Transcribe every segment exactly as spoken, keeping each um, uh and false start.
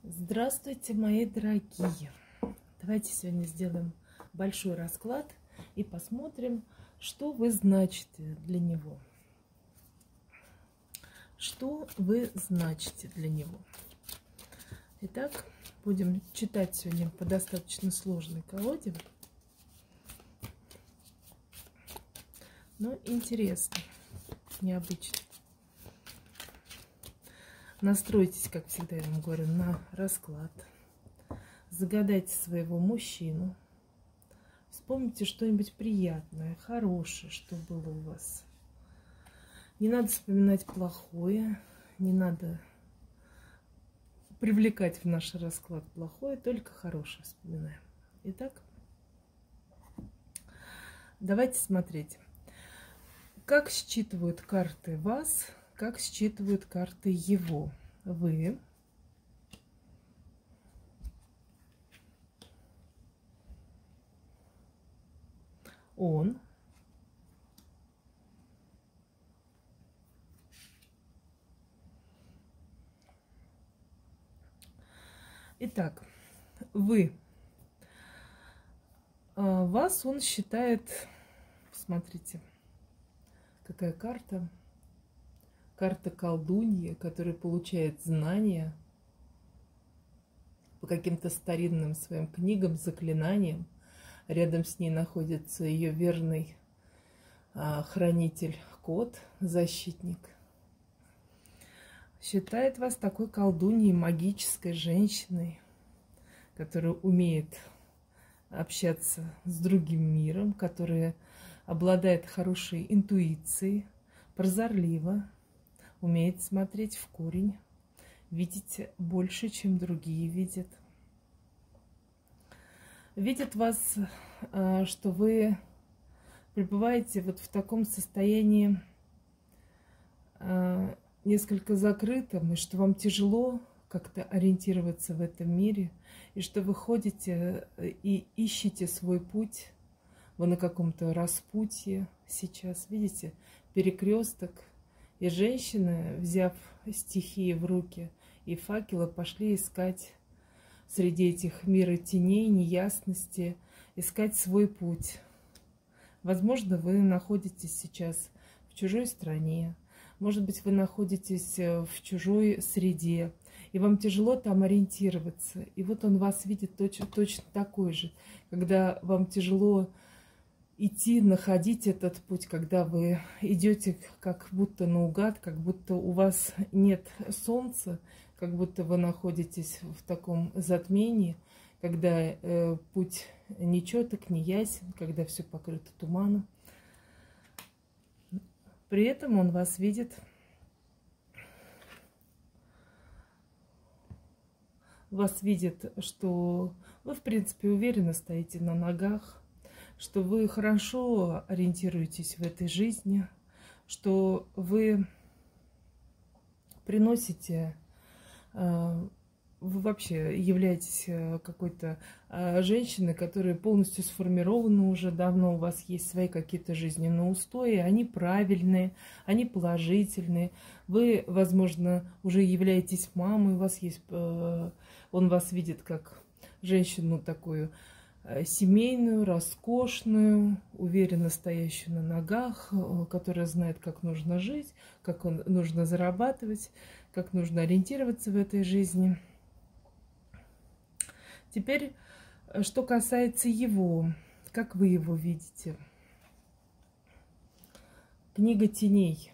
Здравствуйте, мои дорогие! Давайте сегодня сделаем большой расклад и посмотрим, что вы значите для него. Что вы значите для него. Итак, будем читать сегодня по достаточно сложной колоде. Но интересно, необычно. Настройтесь, как всегда я вам говорю, на расклад. Загадайте своего мужчину. Вспомните что-нибудь приятное, хорошее, что было у вас. Не надо вспоминать плохое, не надо привлекать в наш расклад плохое, только хорошее вспоминаем. Итак, давайте смотреть, как считывают карты вас, как считывают карты его. Вы. Он. Итак, вы. Вас он считает, смотрите, какая карта. Карта колдуньи, которая получает знания по каким-то старинным своим книгам, заклинаниям. Рядом с ней находится ее верный а, хранитель, кот, защитник. Считает вас такой колдуньей, магической женщиной, которая умеет общаться с другим миром, которая обладает хорошей интуицией, прозорлива, умеет смотреть в корень, видеть больше, чем другие видят. Видит вас, что вы пребываете вот в таком состоянии несколько закрытом, и что вам тяжело как-то ориентироваться в этом мире, и что вы ходите и ищете свой путь. Вы на каком-то распутье сейчас, видите, перекресток. И женщины, взяв стихии в руки и факелы, пошли искать среди этих мира теней, неясности, искать свой путь. Возможно, вы находитесь сейчас в чужой стране, может быть, вы находитесь в чужой среде, и вам тяжело там ориентироваться. И вот он вас видит точно, точно такой же, когда вам тяжело идти, находить этот путь, когда вы идете как будто наугад, как будто у вас нет солнца, как будто вы находитесь в таком затмении, когда э, путь нечеток, не ясен, когда все покрыто туманом. При этом он вас видит вас видит, что вы, в принципе, уверенно стоите на ногах, что вы хорошо ориентируетесь в этой жизни, что вы приносите, вы вообще являетесь какой-то женщиной, которая полностью сформирована уже давно, у вас есть свои какие-то жизненные устои, они правильные, они положительные. Вы, возможно, уже являетесь мамой, у вас есть, он вас видит как женщину такую, семейную, роскошную, уверенно стоящую на ногах, которая знает, как нужно жить, как нужно зарабатывать, как нужно ориентироваться в этой жизни. Теперь, что касается его, как вы его видите? Книга теней.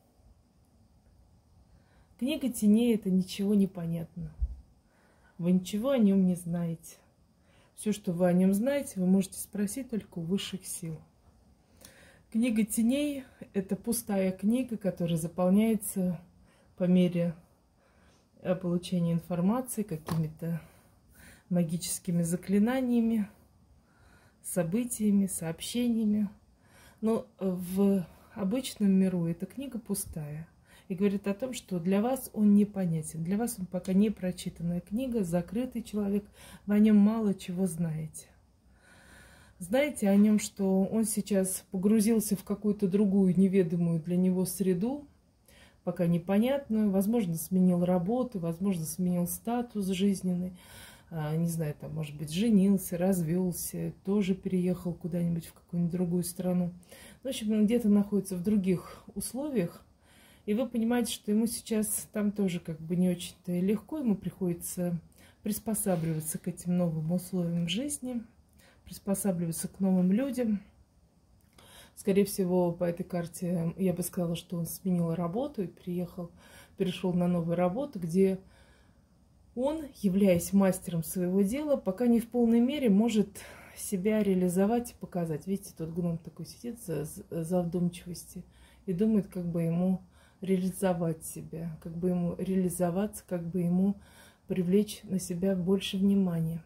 Книга теней — это ничего не понятно. Вы ничего о нем не знаете. Все, что вы о нем знаете, вы можете спросить только у высших сил. Книга теней – это пустая книга, которая заполняется по мере получения информации какими-то магическими заклинаниями, событиями, сообщениями. Но в обычном миру эта книга пустая. И говорит о том, что для вас он непонятен. Для вас он пока не прочитанная книга, закрытый человек. Вы о нем мало чего знаете. Знаете о нем, что он сейчас погрузился в какую-то другую неведомую для него среду, пока непонятную. Возможно, сменил работу, возможно, сменил статус жизненный. Не знаю, там, может быть, женился, развелся, тоже переехал куда-нибудь в какую-нибудь другую страну. В общем, он где-то находится в других условиях. И вы понимаете, что ему сейчас там тоже как бы не очень-то легко. Ему приходится приспосабливаться к этим новым условиям жизни, приспосабливаться к новым людям. Скорее всего, по этой карте я бы сказала, что он сменил работу и приехал, перешел на новую работу, где он, являясь мастером своего дела, пока не в полной мере может себя реализовать и показать. Видите, тот гном такой сидит за, за вдумчивости и думает, как бы ему реализовать себя, как бы ему реализоваться, как бы ему привлечь на себя больше внимания.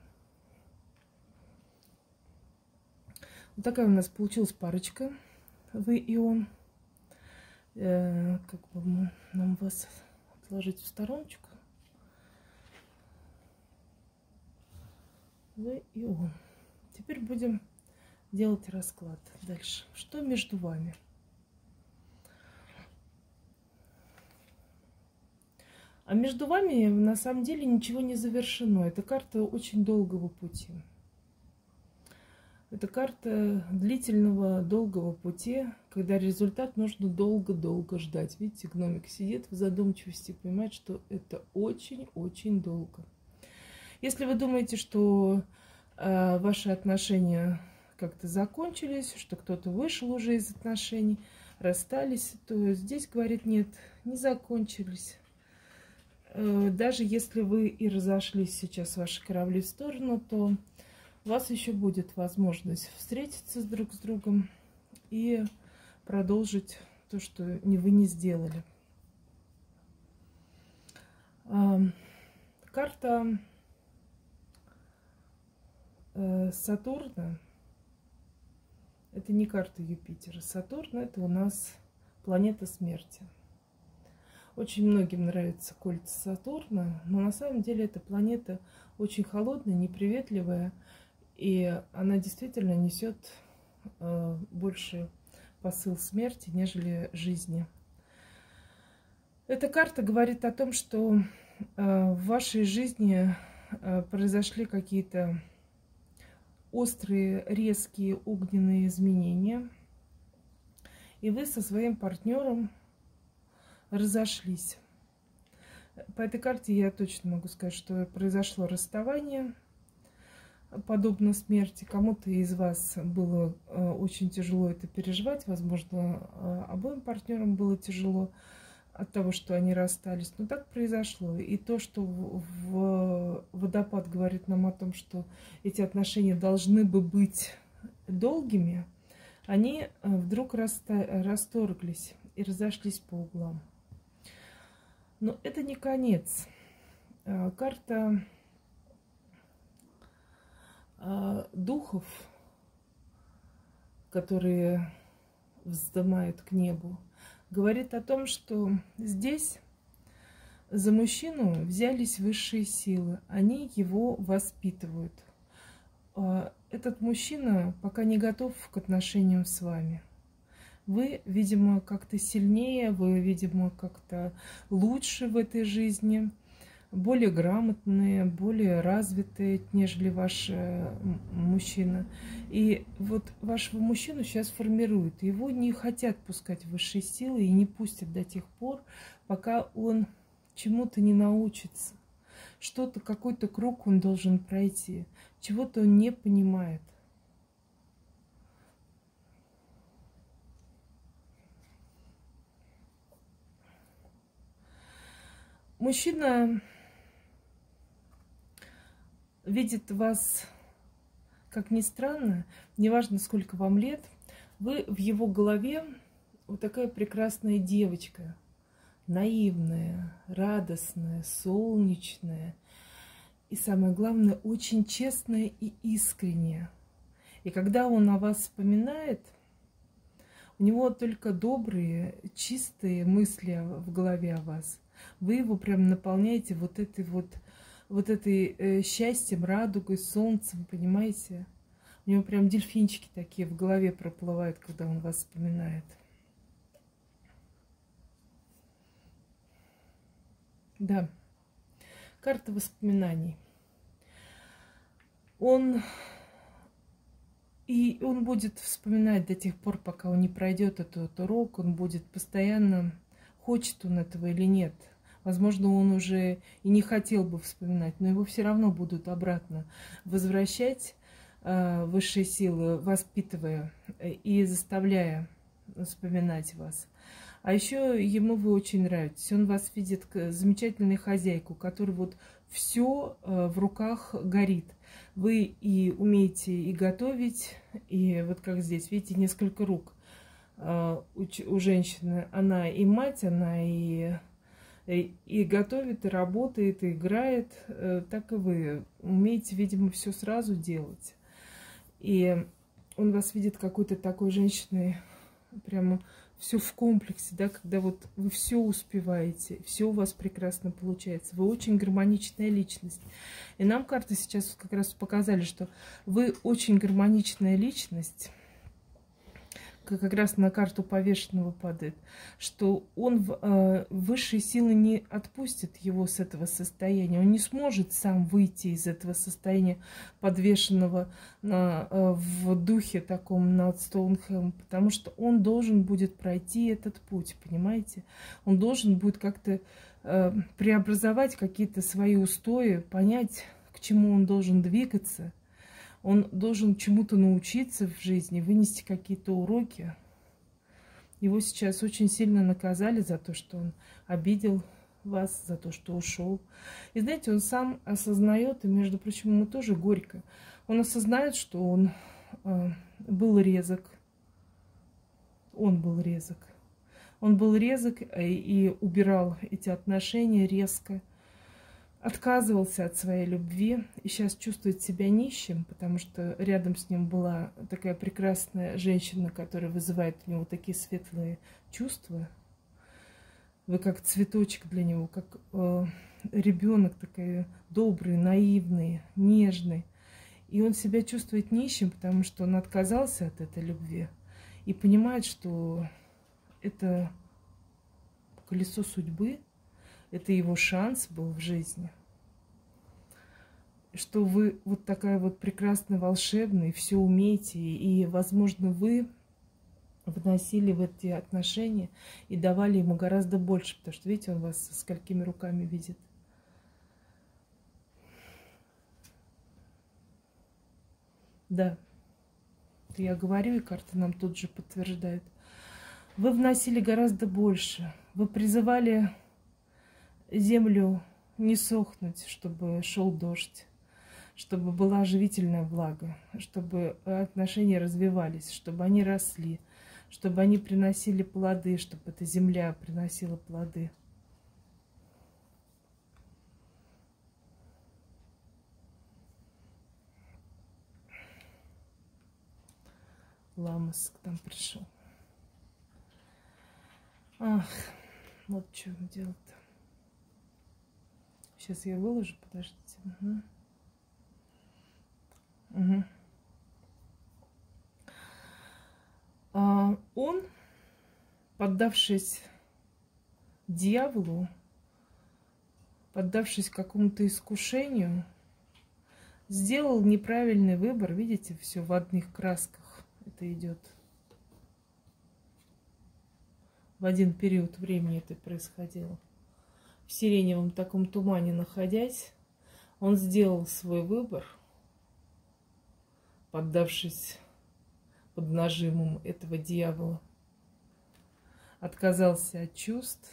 Вот такая у нас получилась парочка, вы и он. Э, как бы нам вас отложить в стороночку. Вы и он. Теперь будем делать расклад дальше. Что между вами? А между вами на самом деле ничего не завершено. Это карта очень долгого пути. Это карта длительного, долгого пути, когда результат нужно долго-долго ждать. Видите, гномик сидит в задумчивости, понимает, что это очень-очень долго. Если вы думаете, что э, ваши отношения как-то закончились, что кто-то вышел уже из отношений, расстались, то здесь говорит, нет, не закончились. Э, даже если вы и разошлись сейчас, ваши корабли в сторону, то у вас еще будет возможность встретиться друг с другом и продолжить то, что вы не сделали. Э, карта Сатурна — это не карта Юпитера. Сатурн — это у нас планета смерти. Очень многим нравится кольца Сатурна, но на самом деле эта планета очень холодная, неприветливая, и она действительно несет э, больше посыл смерти, нежели жизни. Эта карта говорит о том, что э, в вашей жизни э, произошли какие-то острые, резкие, огненные изменения, и вы со своим партнером разошлись. По этой карте я точно могу сказать, что произошло расставание, подобно смерти. Кому-то из вас было очень тяжело это переживать, возможно, обоим партнерам было тяжело от того, что они расстались. Но так произошло. И то, что в водопад говорит нам о том, что эти отношения должны бы быть долгими, они вдруг расторглись и разошлись по углам. Но это не конец. Карта духов, которые вздымают к небу, говорит о том, что здесь за мужчину взялись высшие силы. Они его воспитывают. Этот мужчина пока не готов к отношениям с вами. Вы, видимо, как-то сильнее, вы, видимо, как-то лучше в этой жизни, более грамотные, более развитые, нежели ваш мужчина. И вот вашего мужчину сейчас формируют. Его не хотят пускать в высшие силы и не пустят до тех пор, пока он чему-то не научится. Что-то, какой-то круг он должен пройти. Чего-то он не понимает. Мужчина видит вас, как ни странно, неважно, сколько вам лет, вы в его голове вот такая прекрасная девочка, наивная, радостная, солнечная и, самое главное, очень честная и искренняя. И когда он о вас вспоминает, у него только добрые, чистые мысли в голове о вас. Вы его прям наполняете вот этой вот, вот этой э, счастьем, радугой, солнцем, понимаете? У него прям дельфинчики такие в голове проплывают, когда он вас вспоминает. Да, карта воспоминаний. Он и он будет вспоминать до тех пор, пока он не пройдет этот урок, он будет постоянно, хочет он этого или нет. Возможно, он уже и не хотел бы вспоминать, но его все равно будут обратно возвращать э, высшие силы, воспитывая и заставляя вспоминать вас. А еще ему вы очень нравитесь. Он вас видит как замечательную хозяйку, которая вот все в руках горит. Вы и умеете и готовить, и вот как здесь, видите, несколько рук у женщины. Она и мать, она и, и, и готовит, и работает, и играет. Так и вы умеете, видимо, все сразу делать. И он вас видит какой-то такой женщиной, прямо все в комплексе, да, когда вот вы все успеваете, все у вас прекрасно получается. Вы очень гармоничная личность. И нам карты сейчас как раз показали, что вы очень гармоничная личность, как раз на карту повешенного падает, что он э, высшие силы не отпустят его с этого состояния. Он не сможет сам выйти из этого состояния подвешенного на, э, в духе таком над Стоунхэмом, потому что он должен будет пройти этот путь, понимаете? Он должен будет как-то э, преобразовать какие-то свои устои, понять, к чему он должен двигаться. Он должен чему-то научиться в жизни, вынести какие-то уроки. Его сейчас очень сильно наказали за то, что он обидел вас, за то, что ушел. И знаете, он сам осознает, и, между прочим, ему тоже горько. Он осознает, что он э, был резок. Он был резок. Он был резок и, и убирал эти отношения резко. Отказывался от своей любви и сейчас чувствует себя нищим, потому что рядом с ним была такая прекрасная женщина, которая вызывает у него такие светлые чувства. Вы как цветочек для него, как э, ребенок такой добрый, наивный, нежный. И он себя чувствует нищим, потому что он отказался от этой любви и понимает, что это колесо судьбы. Это его шанс был в жизни. Что вы вот такая вот прекрасная, волшебная, все умеете. И, возможно, вы вносили в эти отношения и давали ему гораздо больше. Потому что, видите, он вас со сколькими руками видит. Да. Это я говорю, и карта нам тут же подтверждает. Вы вносили гораздо больше. Вы призывали землю не сохнуть, чтобы шел дождь, чтобы была живительная влага, чтобы отношения развивались, чтобы они росли, чтобы они приносили плоды, чтобы эта земля приносила плоды. Ламас к нам пришел. Ах, вот что делать-то. Сейчас я выложу, подождите. Угу. Угу. А он, поддавшись дьяволу, поддавшись какому-то искушению, сделал неправильный выбор. Видите, все в одних красках это идет. В один период времени это происходило. В сиреневом таком тумане находясь, он сделал свой выбор, поддавшись под нажимом этого дьявола, отказался от чувств,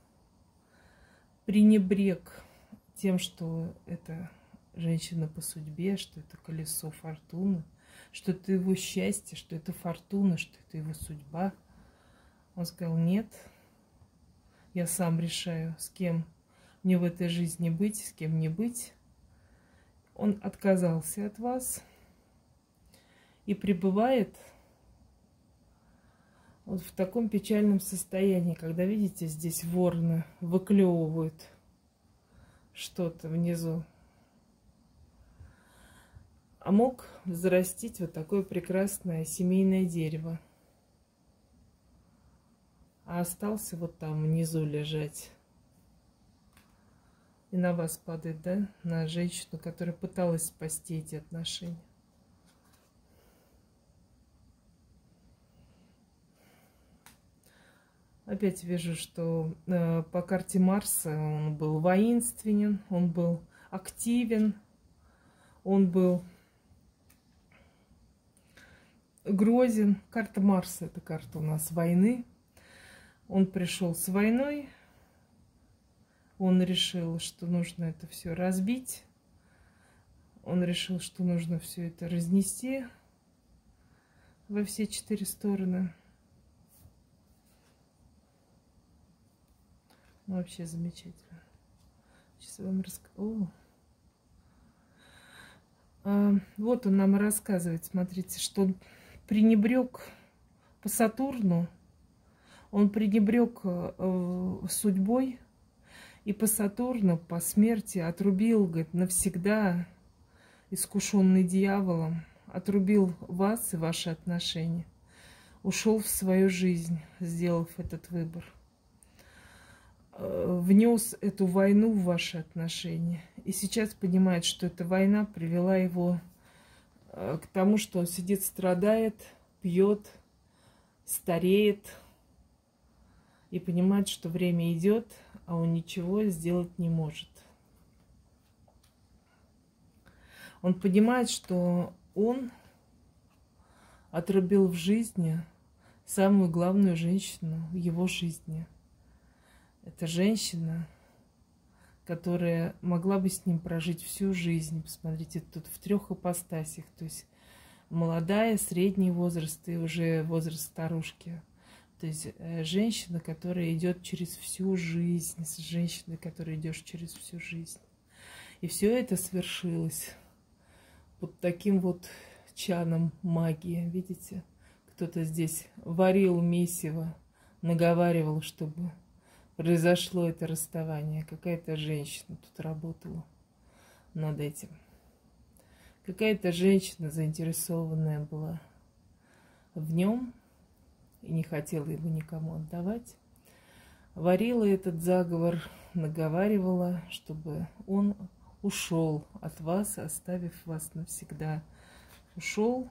пренебрег тем, что это женщина по судьбе, что это колесо фортуны, что это его счастье, что это фортуна, что это его судьба. Он сказал: нет, я сам решаю, с кем мне в этой жизни быть, с кем не быть. Он отказался от вас и пребывает вот в таком печальном состоянии, когда, видите, здесь вороны выклевывают что-то внизу. А мог взрастить вот такое прекрасное семейное дерево. А остался вот там внизу лежать. И на вас падает, да? На женщину, которая пыталась спасти эти отношения. Опять вижу, что э, по карте Марса он был воинственен, он был активен, он был грозен. Карта Марса — это карта у нас войны. Он пришел с войной, он решил, что нужно это все разбить, он решил, что нужно все это разнести во все четыре стороны. Ну, вообще замечательно. Сейчас я вам расскажу. А, вот он нам рассказывает, смотрите, что он пренебрег по Сатурну, он пренебрег э, судьбой, и по Сатурну, по смерти отрубил, говорит, навсегда, искушенный дьяволом, отрубил вас и ваши отношения, ушел в свою жизнь, сделав этот выбор. Внес эту войну в ваши отношения. И сейчас понимает, что эта война привела его к тому, что он сидит, страдает, пьет, стареет. И понимает, что время идет, а он ничего сделать не может. Он понимает, что он отрубил в жизни самую главную женщину в его жизни. Это женщина, которая могла бы с ним прожить всю жизнь. Посмотрите, тут в трех ипостасях. То есть молодая, средний возраст и уже возраст старушки. То есть женщина, которая идет через всю жизнь. Женщина, которая идет через всю жизнь. И все это свершилось под таким вот чаном магии. Видите? Кто-то здесь варил месиво, наговаривал, чтобы произошло это расставание. Какая-то женщина тут работала над этим. Какая-то женщина заинтересованная была в нем и не хотела его никому отдавать. Варила этот заговор, наговаривала, чтобы он ушел от вас, оставив вас навсегда. Ушел.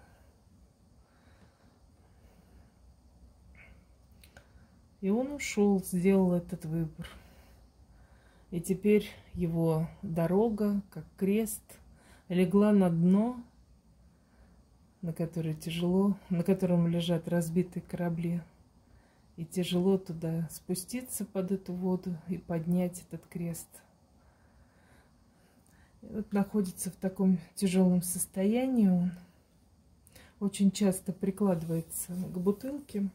И он ушел, сделал этот выбор. И теперь его дорога, как крест, легла на дно, на которое тяжело, на котором лежат разбитые корабли. И тяжело туда спуститься под эту воду и поднять этот крест. И вот находится в таком тяжелом состоянии он. Очень часто прикладывается к бутылке.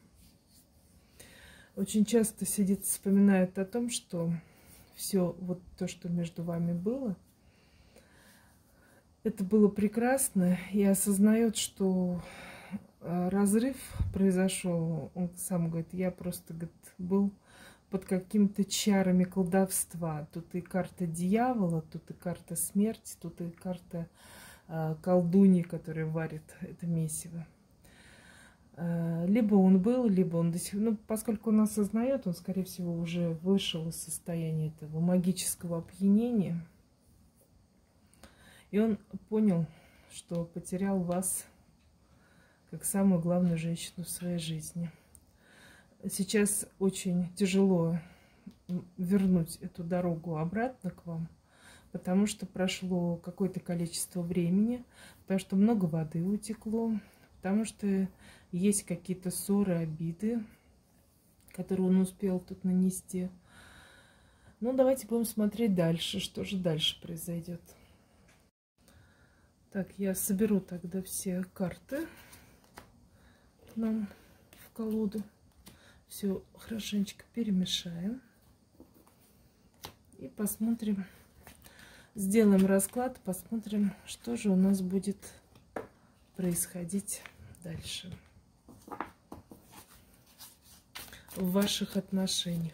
Очень часто сидит, вспоминает о том, что все вот то, что между вами было, это было прекрасно, и осознает, что разрыв произошел. Он сам говорит, я просто, говорит, был под какими-то чарами колдовства. Тут и карта дьявола, тут и карта смерти, тут и карта э, колдуньи, которая варит это месиво. Либо он был, либо он до сих пор... Ну, поскольку он осознает, он, скорее всего, уже вышел из состояния этого магического опьянения. И он понял, что потерял вас как самую главную женщину в своей жизни. Сейчас очень тяжело вернуть эту дорогу обратно к вам, потому что прошло какое-то количество времени, потому что много воды утекло, потому что есть какие-то ссоры, обиды, которые он успел тут нанести. Ну, давайте будем смотреть дальше, что же дальше произойдет. Так, я соберу тогда все карты к нам в колоду. Все хорошенечко перемешаем. И посмотрим, сделаем расклад, посмотрим, что же у нас будет происходить дальше в ваших отношениях.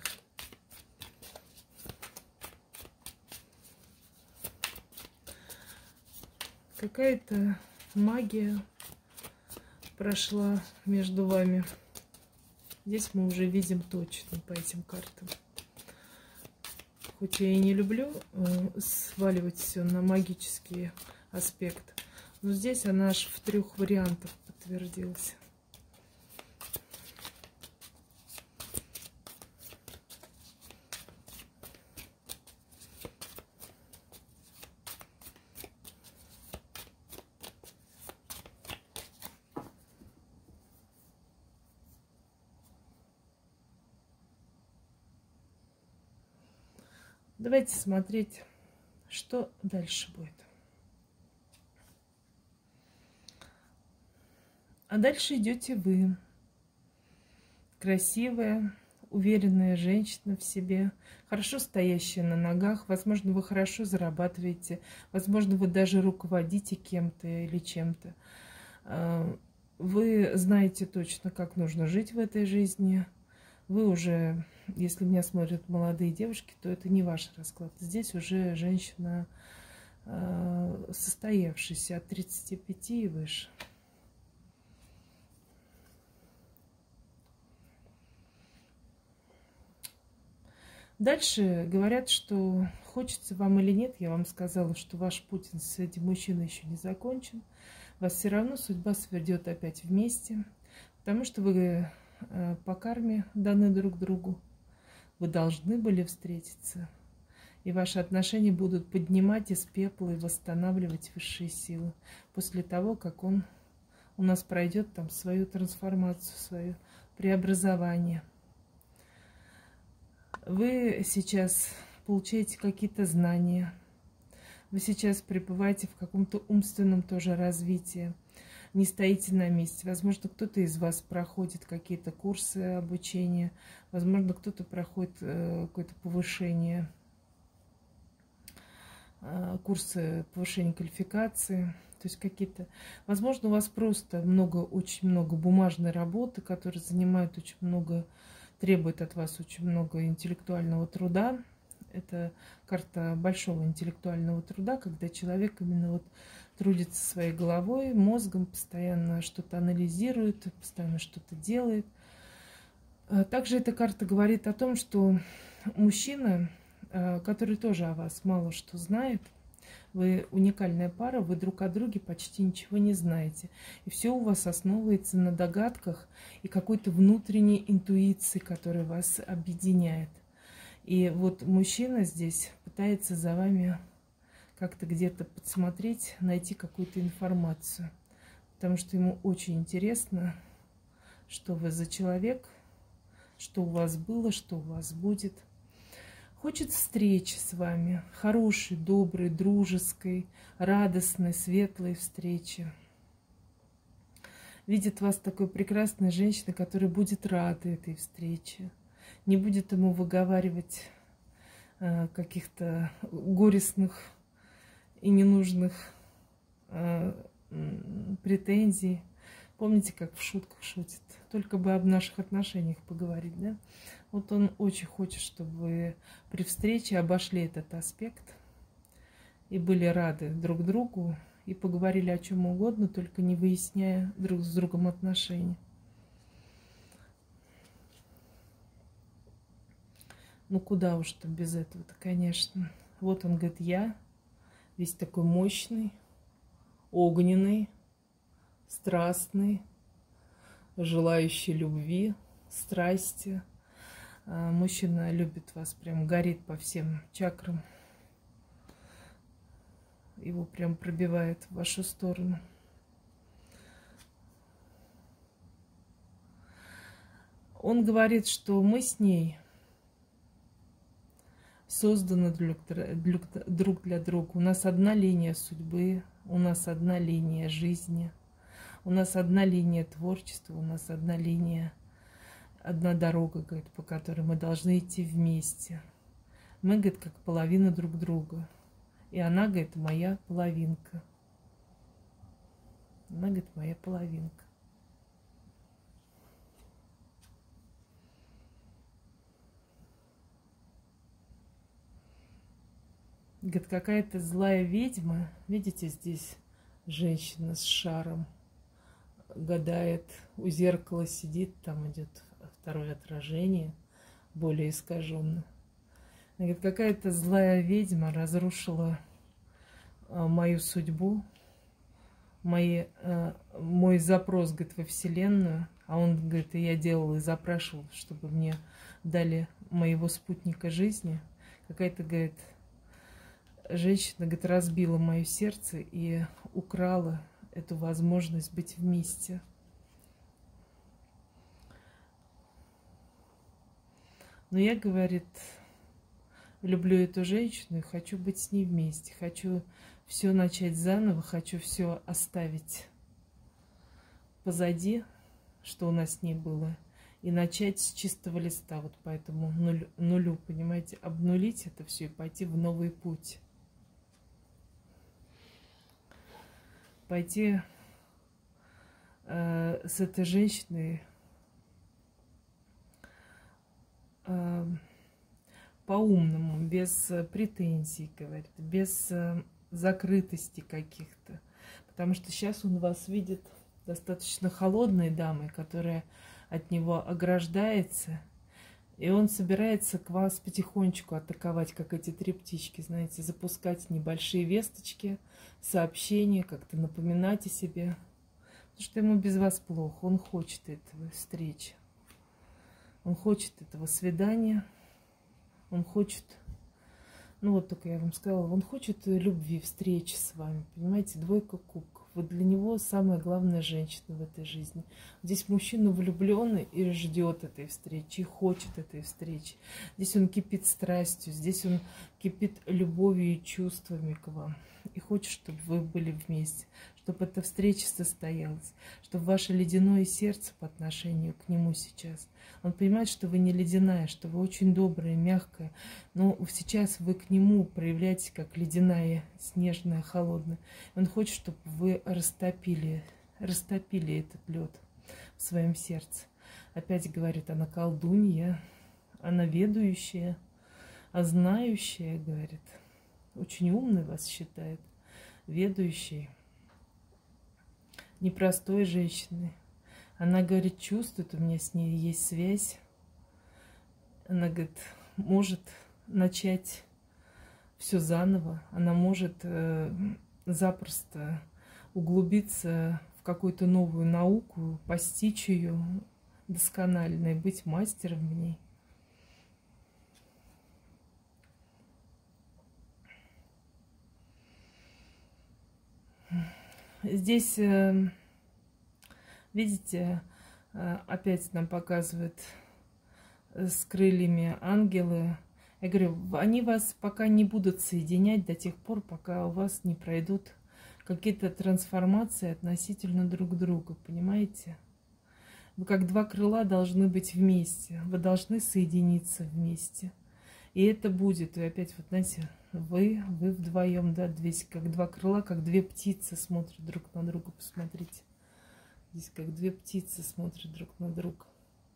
Какая-то магия прошла между вами. Здесь мы уже видим точно по этим картам. хоть я и не люблю э, сваливать все на магический аспект, но здесь она аж в трех вариантах подтвердилась. Давайте смотреть, что дальше будет. А дальше идете вы. Красивая, уверенная женщина в себе, хорошо стоящая на ногах. Возможно, вы хорошо зарабатываете. Возможно, вы даже руководите кем-то или чем-то. Вы знаете точно, как нужно жить в этой жизни. Вы уже, если меня смотрят молодые девушки, то это не ваш расклад. Здесь уже женщина э, состоявшаяся от тридцати пяти и выше. Дальше говорят, что хочется вам или нет, я вам сказала, что ваш путь с этим мужчиной еще не закончен. Вас все равно судьба сведет опять вместе, потому что вы по карме даны друг другу. Вы должны были встретиться. И ваши отношения будут поднимать из пепла и восстанавливать высшие силы. После того, как он у нас пройдет там свою трансформацию, свое преобразование. Вы сейчас получаете какие-то знания. Вы сейчас пребываете в каком-то умственном тоже развитии. Не стоите на месте. Возможно, кто-то из вас проходит какие-то курсы обучения. Возможно, кто-то проходит э, какое-то повышение, э, курсы повышения квалификации. То есть какие-то... Возможно, у вас просто много, очень много бумажной работы, которая занимает очень много, требует от вас очень много интеллектуального труда. Это карта большого интеллектуального труда, когда человек именно вот трудится своей головой, мозгом, постоянно что-то анализирует, постоянно что-то делает. Также эта карта говорит о том, что мужчина, который тоже о вас мало что знает, вы уникальная пара, вы друг о друге почти ничего не знаете. И все у вас основывается на догадках и какой-то внутренней интуиции, которая вас объединяет. И вот мужчина здесь пытается за вами как-то где-то подсмотреть, найти какую-то информацию. Потому что ему очень интересно, что вы за человек, что у вас было, что у вас будет. Хочет встречи с вами, хорошей, доброй, дружеской, радостной, светлой встречи. Видит вас такой прекрасной женщиной, которая будет рада этой встрече. Не будет ему выговаривать э, каких-то горестных и ненужных э, претензий. Помните, как в шутках шутит? Только бы об наших отношениях поговорить, да? Вот он очень хочет, чтобы вы при встрече обошли этот аспект и были рады друг другу, и поговорили о чем угодно, только не выясняя друг с другом отношения. Ну куда уж там без этого-то, конечно. Вот он говорит, я весь такой мощный, огненный, страстный, желающий любви, страсти. Мужчина любит вас, прям горит по всем чакрам. Его прям пробивает в вашу сторону. Он говорит, что мы с ней созданы друг для друга. У нас одна линия судьбы, у нас одна линия жизни, у нас одна линия творчества, у нас одна линия, одна дорога, говорит, по которой мы должны идти вместе. Мы, говорит, как половина друг друга. И она, говорит, моя половинка. Она, говорит, моя половинка. Говорит, какая-то злая ведьма. Видите, здесь женщина с шаром гадает, у зеркала сидит, там идет второе отражение, более искаженное. Говорит, какая-то злая ведьма разрушила а, мою судьбу, мои, а, мой запрос, говорит, во Вселенную. А он, говорит, и я делал и запрашивал, чтобы мне дали моего спутника жизни. Какая-то, говорит, женщина, говорит, разбила мое сердце и украла эту возможность быть вместе. Но я, говорит, люблю эту женщину и хочу быть с ней вместе. Хочу все начать заново, хочу все оставить позади, что у нас с ней было, и начать с чистого листа. Вот по этому нулю, нулю, понимаете, обнулить это все и пойти в новый путь. Пойти э, с этой женщиной э, по-умному, без претензий, говорит, без э, закрытости каких-то. Потому что сейчас он вас видит достаточно холодной дамой, которая от него ограждается. И он собирается к вас потихонечку атаковать, как эти три птички, знаете, запускать небольшие весточки, сообщения, как-то напоминать о себе. Потому что ему без вас плохо, он хочет этого встречи. Он хочет этого свидания. Он хочет, ну вот только я вам сказала, он хочет любви, встречи с вами, понимаете, двойка кубков. Вот для него самая главная женщина в этой жизни. Здесь мужчина влюбленный и ждет этой встречи, и хочет этой встречи. Здесь он кипит страстью, здесь он кипит любовью и чувствами к вам. И хочет, чтобы вы были вместе, чтобы эта встреча состоялась, чтобы ваше ледяное сердце по отношению к нему сейчас. Он понимает, что вы не ледяная, что вы очень добрая, мягкая, но сейчас вы к нему проявляетесь как ледяная, снежная, холодная. Он хочет, чтобы вы растопили, растопили этот лед в своем сердце. Опять говорит, она колдунья, она ведущая, а знающая, говорит. Очень умный вас считает, ведущей, непростой женщиной. Она, говорит, чувствует, у меня с ней есть связь. Она, говорит, может начать все заново. Она может э, запросто углубиться в какую-то новую науку, постичь ее досконально и быть мастером в ней. Здесь, видите, опять нам показывают с крыльями ангелы. Я говорю, они вас пока не будут соединять до тех пор, пока у вас не пройдут какие-то трансформации относительно друг друга, понимаете? Вы как два крыла должны быть вместе, вы должны соединиться вместе. И это будет, и опять, вот знаете, вы, вы вдвоем, да, здесь как два крыла, как две птицы смотрят друг на друга, посмотрите. Здесь как две птицы смотрят друг на друга.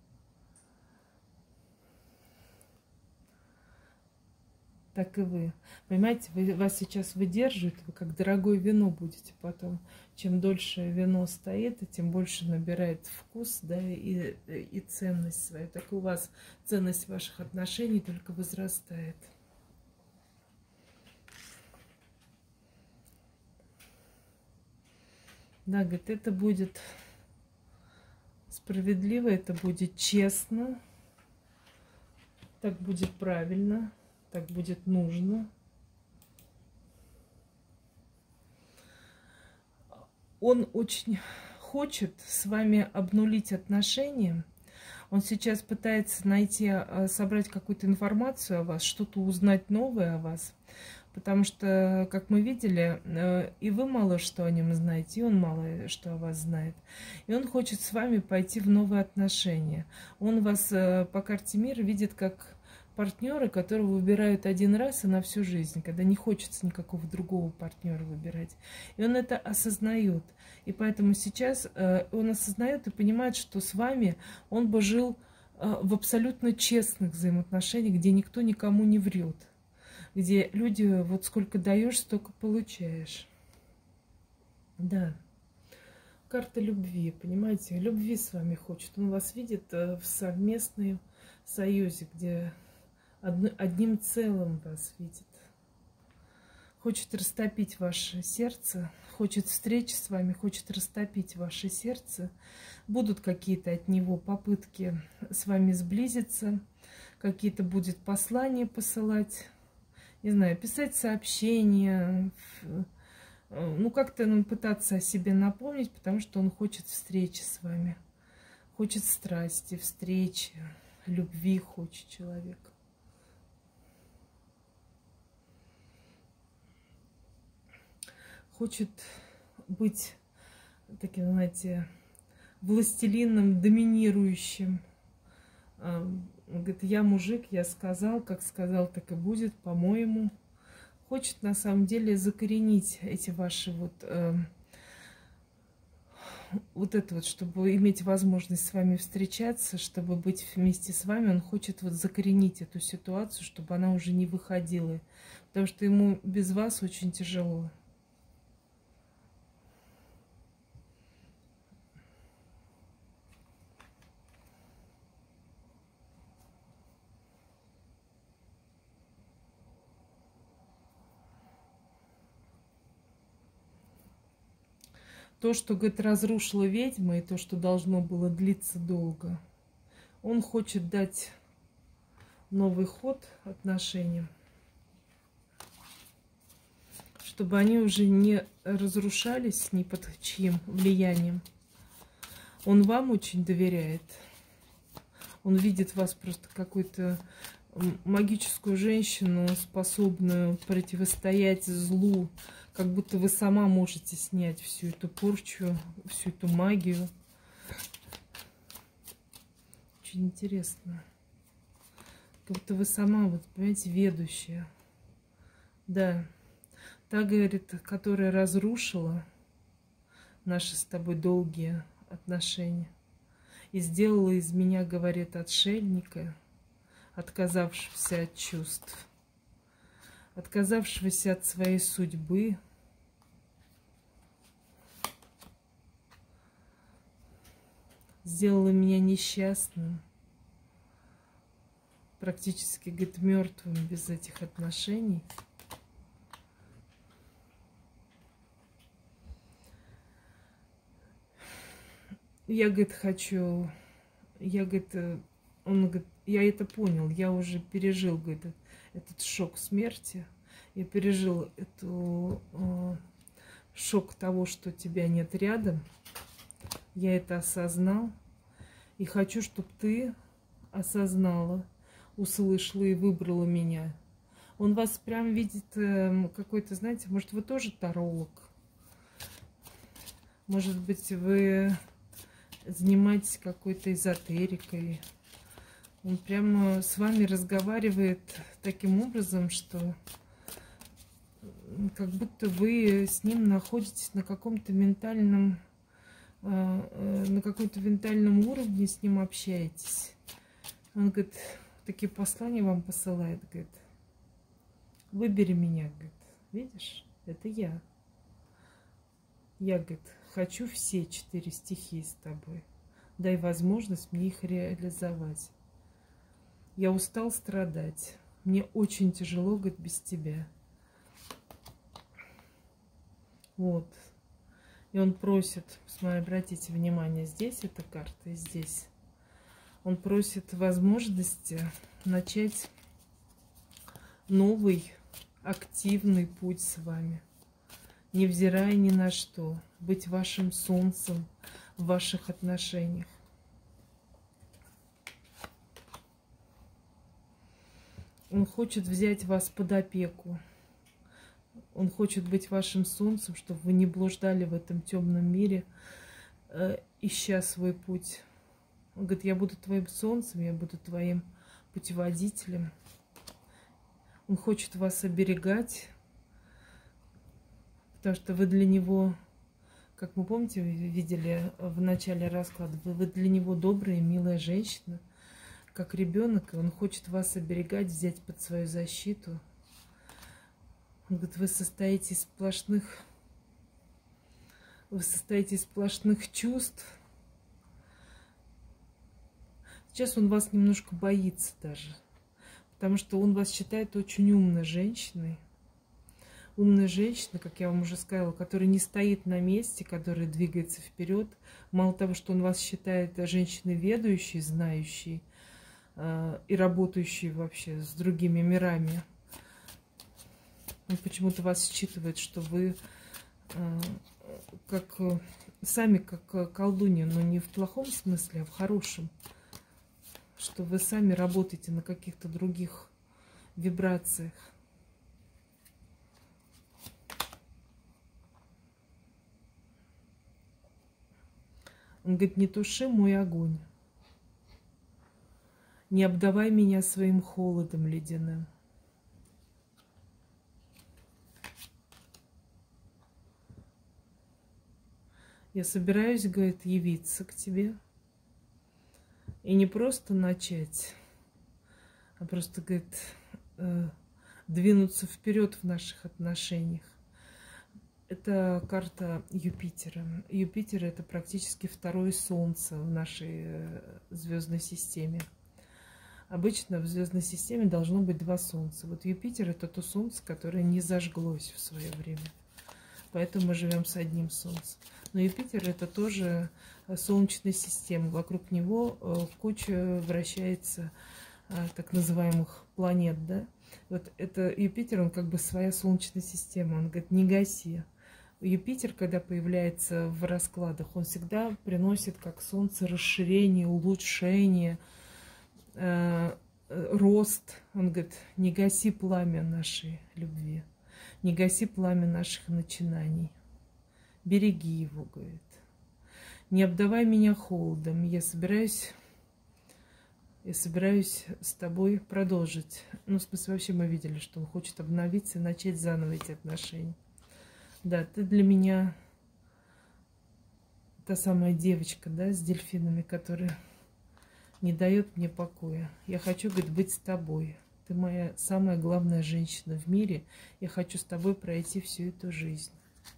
Так и вы. Понимаете, вы, вас сейчас выдерживают, вы как дорогое вино будете потом. Чем дольше вино стоит, тем больше набирает вкус, да, и, и ценность свою. Так и у вас ценность ваших отношений только возрастает. Да, говорит, это будет справедливо, это будет честно, так будет правильно. Так будет нужно. Он очень хочет с вами обнулить отношения. Он сейчас пытается найти, собрать какую-то информацию о вас, что-то узнать новое о вас. Потому что, как мы видели, и вы мало что о нем знаете, и он мало что о вас знает. И он хочет с вами пойти в новые отношения. Он вас по карте мира видит как партнеры, которого выбирают один раз и на всю жизнь, когда не хочется никакого другого партнера выбирать. И он это осознает. И поэтому сейчас э, он осознает и понимает, что с вами он бы жил э, в абсолютно честных взаимоотношениях, где никто никому не врет. Где люди, вот сколько даешь, столько получаешь. Да. Карта любви, понимаете? Любви с вами хочет. Он вас видит э, в совместном союзе, где Одно, одним целым вас видит. Хочет растопить ваше сердце, хочет встречи с вами, хочет растопить ваше сердце. Будут какие-то от него попытки с вами сблизиться, какие-то будет послания посылать, не знаю, писать сообщения, ну как-то ну, пытаться о себе напомнить, потому что он хочет встречи с вами, хочет страсти, встречи, любви хочет человек. Хочет быть таким, знаете, властелином, доминирующим. Он говорит, я мужик, я сказал, как сказал, так и будет, по-моему. Хочет на самом деле закоренить эти ваши вот, э, вот это вот, чтобы иметь возможность с вами встречаться, чтобы быть вместе с вами. Он хочет вот закоренить эту ситуацию, чтобы она уже не выходила. Потому что ему без вас очень тяжело. То, что, говорит, разрушила ведьма, и то, что должно было длиться долго, он хочет дать новый ход отношениям, чтобы они уже не разрушались ни под чьим влиянием. Он вам очень доверяет. Он видит вас просто какую-то магическую женщину, способную противостоять злу, как будто вы сама можете снять всю эту порчу, всю эту магию. Очень интересно. Как будто вы сама, вот, понимаете, ведущая. Да. Та, говорит, которая разрушила наши с тобой долгие отношения и сделала из меня, говорит, отшельника, отказавшегося от чувств, отказавшегося от своей судьбы, сделала меня несчастным, практически, говорит, мертвым без этих отношений. Я, говорит, хочу, я, говорит, он, говорит, я это понял, я уже пережил, говорит, этот шок смерти, я пережил эту э, шок того, что тебя нет рядом, я это осознал, и хочу, чтобы ты осознала, услышала и выбрала меня. Он вас прям видит э, какой-то, знаете, может, вы тоже таролог, может быть, вы занимаетесь какой-то эзотерикой. Он прямо с вами разговаривает таким образом, что как будто вы с ним находитесь на каком-то ментальном, на каком-то ментальном уровне, с ним общаетесь. Он, говорит, такие послания вам посылает, говорит, выбери меня, говорит, видишь, это я. Я, говорит, хочу все четыре стихии с тобой. Дай возможность мне их реализовать. Я устал страдать. Мне очень тяжело, говорит, без тебя. Вот. И он просит, посмотрите, обратите внимание, здесь эта карта и здесь. Он просит возможности начать новый активный путь с вами. Невзирая ни на что, быть вашим солнцем в ваших отношениях. Он хочет взять вас под опеку. Он хочет быть вашим солнцем, чтобы вы не блуждали в этом темном мире, э, ища свой путь. Он говорит, я буду твоим солнцем, я буду твоим путеводителем. Он хочет вас оберегать, потому что вы для него, как вы помните, вы видели в начале расклада, вы, вы для него добрая, милая женщина, как ребенок, и он хочет вас оберегать, взять под свою защиту. Он говорит, вы состоите из сплошных, вы состоите из сплошных чувств. Сейчас он вас немножко боится даже, Потому что он вас считает очень умной женщиной. Умная женщина, как я вам уже сказала, которая не стоит на месте, которая двигается вперед. Мало того, что он вас считает женщиной ведущей, знающей э, и работающей вообще с другими мирами. Он почему-то вас считывает, что вы э, как э, сами как колдунья, но не в плохом смысле, а в хорошем. Что вы сами работаете на каких-то других вибрациях. Он говорит, не туши мой огонь, не обдавай меня своим холодом ледяным. Я собираюсь, говорит, явиться к тебе. И не просто начать, а просто, говорит, э, двинуться вперед в наших отношениях. Это карта Юпитера. Юпитер — это практически второе Солнце в нашей звездной системе. Обычно в звездной системе должно быть два Солнца. Вот Юпитер — это то Солнце, которое не зажглось в свое время. Поэтому мы живем с одним Солнцем. Но Юпитер — это тоже Солнечная система. Вокруг него куча вращается так называемых планет, да? Вот это Юпитер, он как бы своя Солнечная система. Он говорит, не гаси. Юпитер, когда появляется в раскладах, он всегда приносит как Солнце расширение, улучшение, э, рост. Он говорит, не гаси пламя нашей любви, не гаси пламя наших начинаний. Береги его, говорит. Не обдавай меня холодом. Я собираюсь, я собираюсь с тобой продолжить. Ну, в смысле, вообще мы видели, что он хочет обновиться и начать заново эти отношения. Да, ты для меня та самая девочка, да, с дельфинами, которая не дает мне покоя. Я хочу, говорит, быть с тобой. Ты моя самая главная женщина в мире. Я хочу с тобой пройти всю эту жизнь.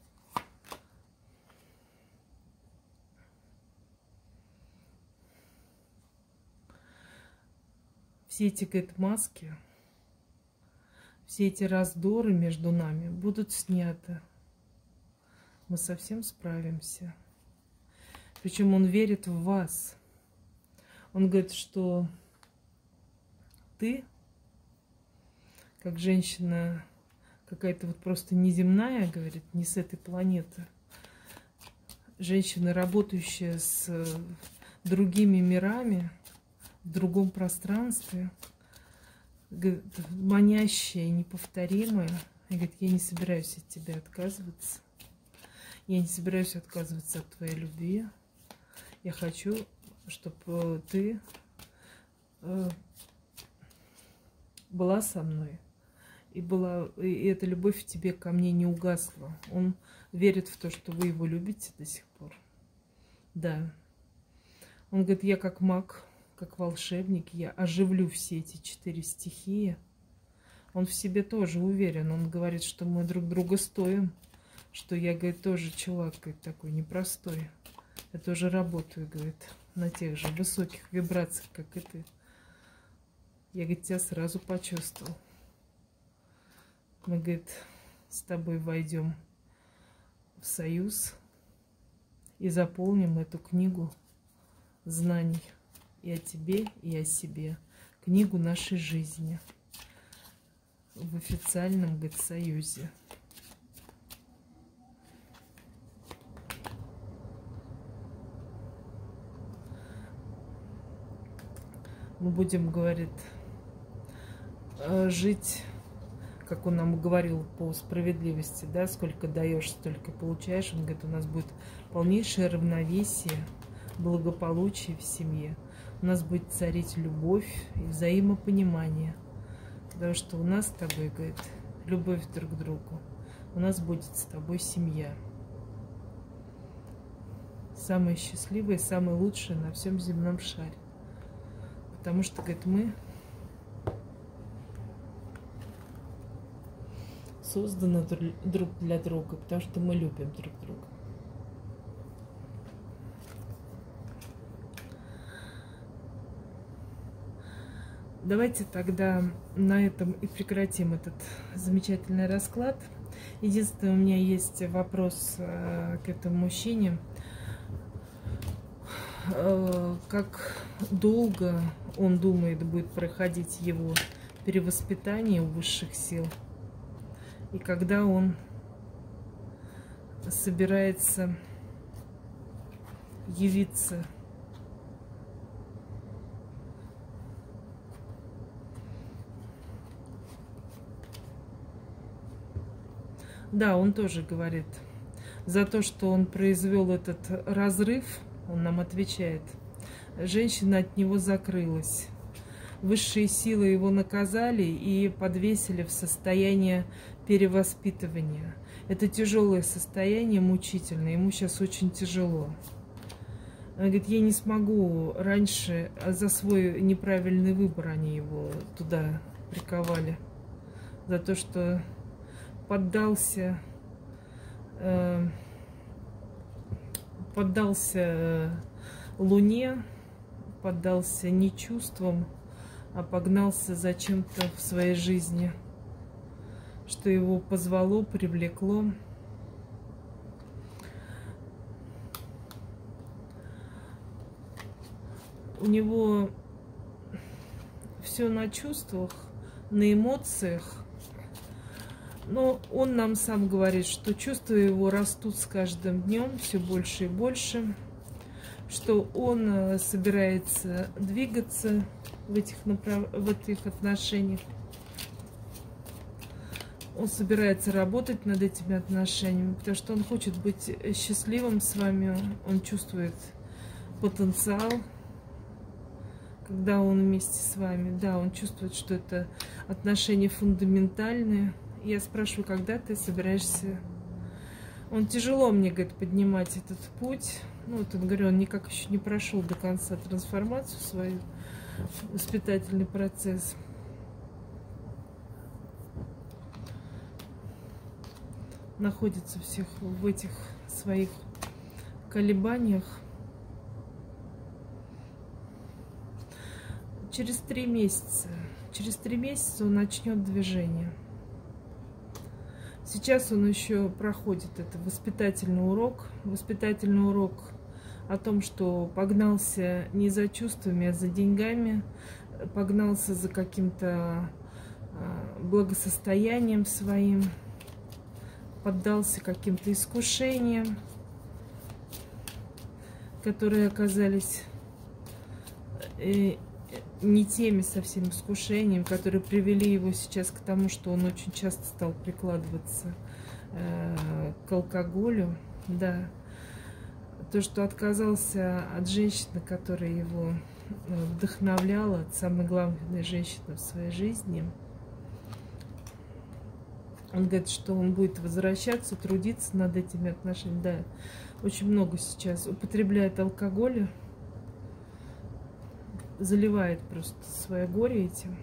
Все эти, говорит, маски, все эти раздоры между нами будут сняты. Мы совсем справимся. Причем он верит в вас. Он говорит, что ты, как женщина какая-то вот просто неземная, говорит, не с этой планеты, женщина, работающая с другими мирами, в другом пространстве, говорит, манящая, неповторимая. И говорит, я не собираюсь от тебя отказываться. Я не собираюсь отказываться от твоей любви. Я хочу, чтобы ты была со мной. И, была, и эта любовь в тебе ко мне не угасла. Он верит в то, что вы его любите до сих пор. Да. Он говорит, я как маг, как волшебник, я оживлю все эти четыре стихии. Он в себе тоже уверен. Он говорит, что мы друг друга стоим. Что я, говорит, тоже чувак, говорит, такой непростой. Я тоже работаю, говорит, на тех же высоких вибрациях, как и ты. Я, говорит, тебя сразу почувствовал. Мы, говорит, с тобой войдем в союз и заполним эту книгу знаний и о тебе, и о себе. Книгу нашей жизни в официальном, говорит, союзе. Мы будем, говорит, жить, как он нам говорил, по справедливости, да, сколько даешь, столько получаешь. Он говорит, у нас будет полнейшее равновесие, благополучие в семье. У нас будет царить любовь и взаимопонимание. Потому что у нас с тобой, говорит, любовь друг к другу. У нас будет с тобой семья. Самая счастливая, самая лучшая на всем земном шаре. Потому что, говорит, мы созданы друг для друга, потому что мы любим друг друга. Давайте тогда на этом и прекратим этот замечательный расклад. Единственное, у меня есть вопрос к этому мужчине. Как долго он думает, будет проходить его перевоспитание у высших сил? И когда он собирается явиться? Да, он тоже говорит, за то, что он произвел этот разрыв, он нам отвечает, женщина от него закрылась. Высшие силы его наказали и подвесили в состояние перевоспитывания. Это тяжелое состояние, мучительное, ему сейчас очень тяжело. Она говорит, я не смогу раньше, а за свой неправильный выбор они его туда приковали. За то, что поддался, э, поддался Луне, поддался не чувствам, а погнался за чем-то в своей жизни, что его позвало, привлекло. У него все на чувствах, на эмоциях. Но он нам сам говорит, что чувства его растут с каждым днем все больше и больше, что он собирается двигаться в этих, направ... в этих отношениях. Он собирается работать над этими отношениями, потому что он хочет быть счастливым с вами, он чувствует потенциал, когда он вместе с вами. Да, он чувствует, что это отношения фундаментальные. Я спрашиваю, когда ты собираешься? Он тяжело мне, говорит, поднимать этот путь. Ну, вот он говорит, он никак еще не прошел до конца трансформацию свою, воспитательный процесс. Находится всех в этих своих колебаниях. Через три месяца, через три месяца он начнет движение. Сейчас он еще проходит это воспитательный урок. Воспитательный урок о том, что погнался не за чувствами, а за деньгами, погнался за каким-то благосостоянием своим, поддался каким-то искушениям, которые оказались не теми совсем искушениями, которые привели его сейчас к тому, что он очень часто стал прикладываться э, к алкоголю. Да. То, что отказался от женщины, которая его вдохновляла, от самой главной женщины в своей жизни. Он говорит, что он будет возвращаться, трудиться над этими отношениями. Да, очень много сейчас употребляет алкоголя, заливает просто свое горе этим.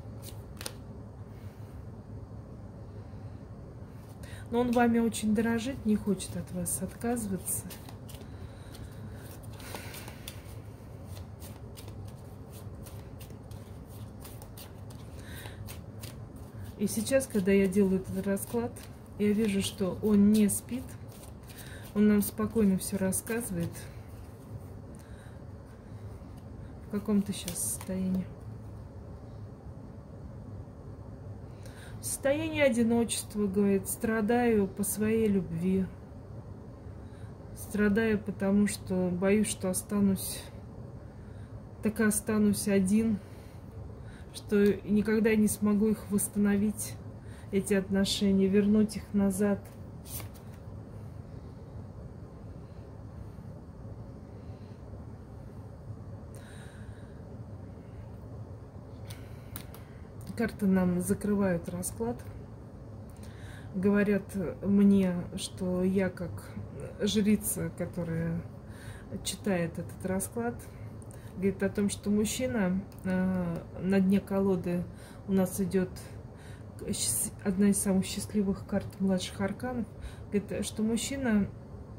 Но он вами очень дорожит, не хочет от вас отказываться. И сейчас, когда я делаю этот расклад, я вижу, что он не спит. Он нам спокойно все рассказывает. В каком ты сейчас состоянии? Состояние одиночества, говорит, страдаю по своей любви. Страдаю, потому что боюсь, что останусь, так и останусь один, что никогда не смогу их восстановить, эти отношения, вернуть их назад. Карты нам закрывают расклад. Говорят мне, что я как жрица, которая читает этот расклад, говорит о том, что мужчина, на дне колоды у нас идет одна из самых счастливых карт младших арканов, говорит, что мужчина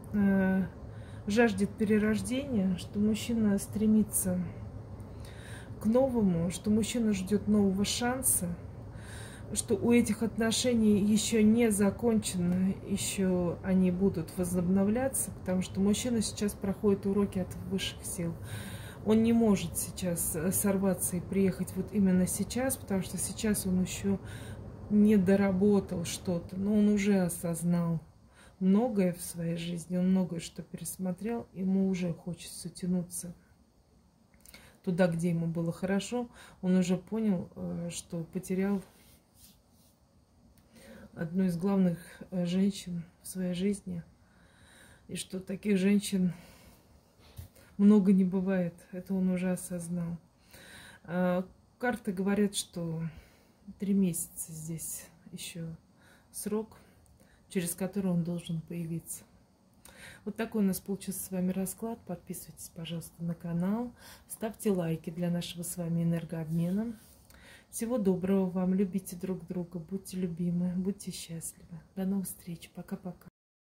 жаждет перерождения, что мужчина стремится к новому, что мужчина ждет нового шанса, что у этих отношений еще не закончено, еще они будут возобновляться, потому что мужчина сейчас проходит уроки от высших сил. Он не может сейчас сорваться и приехать вот именно сейчас, потому что сейчас он еще не доработал что-то, но он уже осознал многое в своей жизни, он многое что пересмотрел, ему уже хочется тянуться туда, где ему было хорошо. Он уже понял, что потерял одну из главных женщин в своей жизни, и что таких женщин много не бывает. Это он уже осознал. Карты говорят, что три месяца здесь еще срок, через который он должен появиться. Вот такой у нас получился с вами расклад. Подписывайтесь, пожалуйста, на канал. Ставьте лайки для нашего с вами энергообмена. Всего доброго вам. Любите друг друга. Будьте любимы. Будьте счастливы. До новых встреч. Пока-пока.